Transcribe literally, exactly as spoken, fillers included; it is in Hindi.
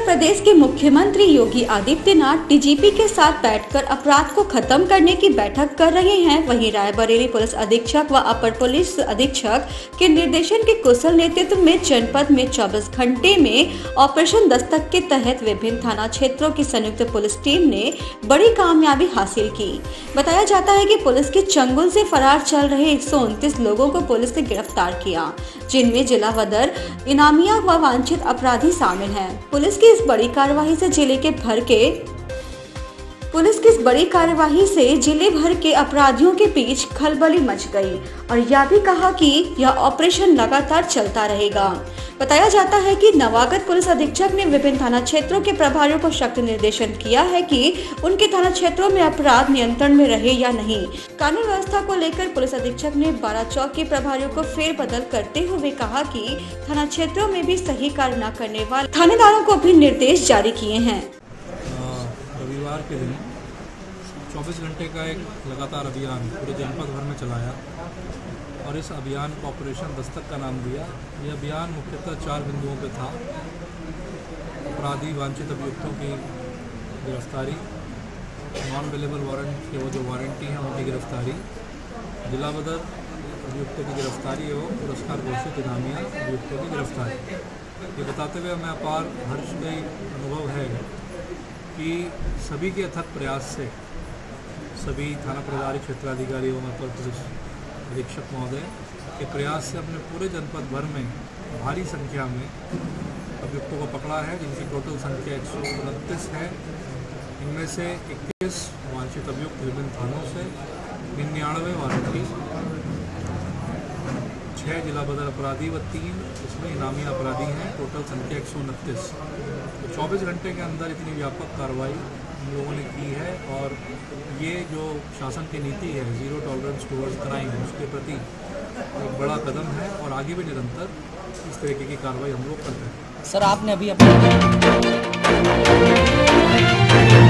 प्रदेश के मुख्यमंत्री योगी आदित्यनाथ डीजीपी के साथ बैठकर अपराध को खत्म करने की बैठक कर रहे हैं। वहीं रायबरेली पुलिस अधीक्षक व अपर पुलिस अधीक्षक के निर्देशन के कुशल नेतृत्व में जनपद में चौबीस घंटे में ऑपरेशन दस्तक के तहत विभिन्न थाना क्षेत्रों की संयुक्त पुलिस टीम ने बड़ी कामयाबी हासिल की। बताया जाता है कि पुलिस के चंगुल से फरार चल रहे एक सौ उनतीस लोगों को पुलिस ने गिरफ्तार किया, जिनमें जिला बदर, इनामिया व वांछित अपराधी शामिल हैं। पुलिस की इस बड़ी कार्रवाई से जिले के भर के पुलिस की इस बड़ी कार्यवाही से जिले भर के अपराधियों के बीच खलबली मच गई और यह भी कहा कि यह ऑपरेशन लगातार चलता रहेगा। बताया जाता है कि नवागत पुलिस अधीक्षक ने विभिन्न थाना क्षेत्रों के प्रभारियों को सख्त निर्देशन किया है कि उनके थाना क्षेत्रों में अपराध नियंत्रण में रहे या नहीं। कानून व्यवस्था को लेकर पुलिस अधीक्षक ने बारह चौक के प्रभारियों को फेरबदल करते हुए कहा कि थाना क्षेत्रों में भी सही कार्य न करने वाले थानेदारों को भी निर्देश जारी किए हैं। रविवार के दिन चौबीस घंटे का एक लगातार अभियान पूरे जनपद भर में चलाया और इस अभियान को ऑपरेशन दस्तक का नाम दिया। यह अभियान मुख्यतः चार बिंदुओं पर था: अपराधी वांछित अभियुक्तों की गिरफ्तारी, नॉन अवेलेबल वारंट के वो जो वारंटी हैं उनकी गिरफ्तारी, जिला बदर अभियुक्तों की गिरफ्तारी एवं पुरस्कार घोषित इनामिया अभियुक्तों की गिरफ्तारी। ये बताते हुए हमें अपार हर्षदायी अनुभव है कि सभी के अथक प्रयास से सभी थाना प्रभारी, क्षेत्राधिकारी एवं अपर पुलिस अधीक्षक महोदय के प्रयास से अपने पूरे जनपद भर में भारी संख्या में अभियुक्तों को पकड़ा है, जिनकी टोटल संख्या एक सौ उनतीस है। इनमें से इक्कीस वांछित अभियुक्त विभिन्न थानों से, निन्यानवे वारंटी, छः जिला बदर अपराधी व तीन इसमें इनामी अपराधी हैं। टोटल संख्या एक सौ उनतीस। तो चौबीस घंटे के अंदर इतनी व्यापक कार्रवाई हम लोगों ने की है और ये जो शासन की नीति है ज़ीरो टॉलरेंस टुवर्ड्स क्राइम, उसके प्रति एक बड़ा कदम है और आगे भी निरंतर इस तरीके की कार्रवाई हम लोग करते हैं। सर, आपने अभी अपने